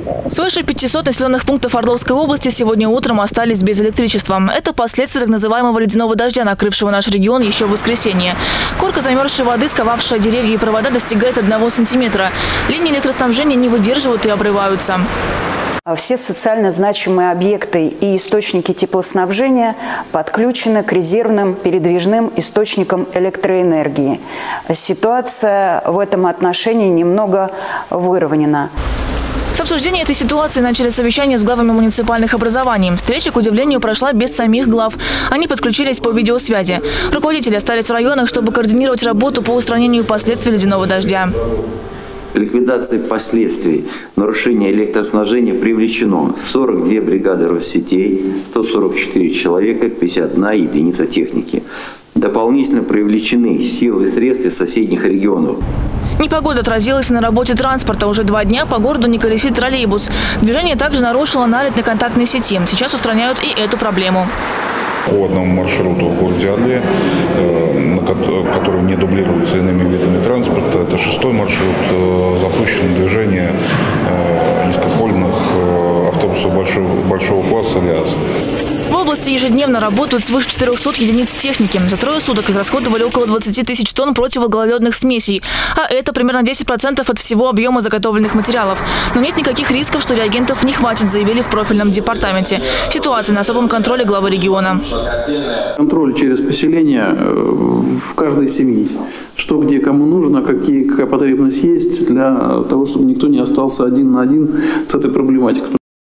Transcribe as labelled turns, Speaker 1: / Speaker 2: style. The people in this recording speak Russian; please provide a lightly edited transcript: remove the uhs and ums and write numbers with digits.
Speaker 1: Свыше 500 населенных пунктов Орловской области сегодня утром остались без электричества. Это последствия так называемого ледяного дождя, накрывшего наш регион еще в воскресенье. Корка замерзшей воды, сковавшая деревья и провода, достигает 1 сантиметра. Линии электроснабжения не выдерживают и обрываются.
Speaker 2: Все социально значимые объекты и источники теплоснабжения подключены к резервным передвижным источникам электроэнергии. Ситуация в этом отношении немного выровнена.
Speaker 1: С обсуждения этой ситуации начали совещание с главами муниципальных образований. Встреча, к удивлению, прошла без самих глав. Они подключились по видеосвязи. Руководители остались в районах, чтобы координировать работу по устранению последствий ледяного дождя.
Speaker 3: Ликвидации последствий нарушения электроснабжения привлечено 42 бригады Россетей, 144 человека, 51 единица техники. Дополнительно привлечены силы и средства из соседних регионов.
Speaker 1: Непогода отразилась на работе транспорта. Уже 2 дня по городу не колесит троллейбус. Движение также нарушило налет на контактной сети. Сейчас устраняют и эту проблему.
Speaker 4: По одному маршруту в городе Орле, который не дублируется иными видами транспорта, это 6-й маршрут, запущено движение низкопольных автобусов большого класса ЛиАЗ.
Speaker 1: В области ежедневно работают свыше 400 единиц техники. За 3 суток израсходовали около 20 тысяч тонн противогололедных смесей. А это примерно 10% от всего объема заготовленных материалов. Но нет никаких рисков, что реагентов не хватит, заявили в профильном департаменте. Ситуация на особом контроле главы региона.
Speaker 5: Контроль через поселение в каждой семье. Что где кому нужно, какая потребность есть для того, чтобы никто не остался один на один с этой проблематикой.